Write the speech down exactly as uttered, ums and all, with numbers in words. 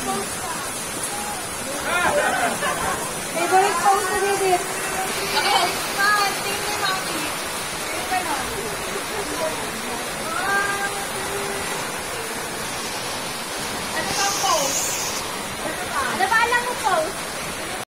Favorite pose na Didit. Okay, smile. Tingin mo yung mami. Ano ba pose? Ano ba alam mo pose?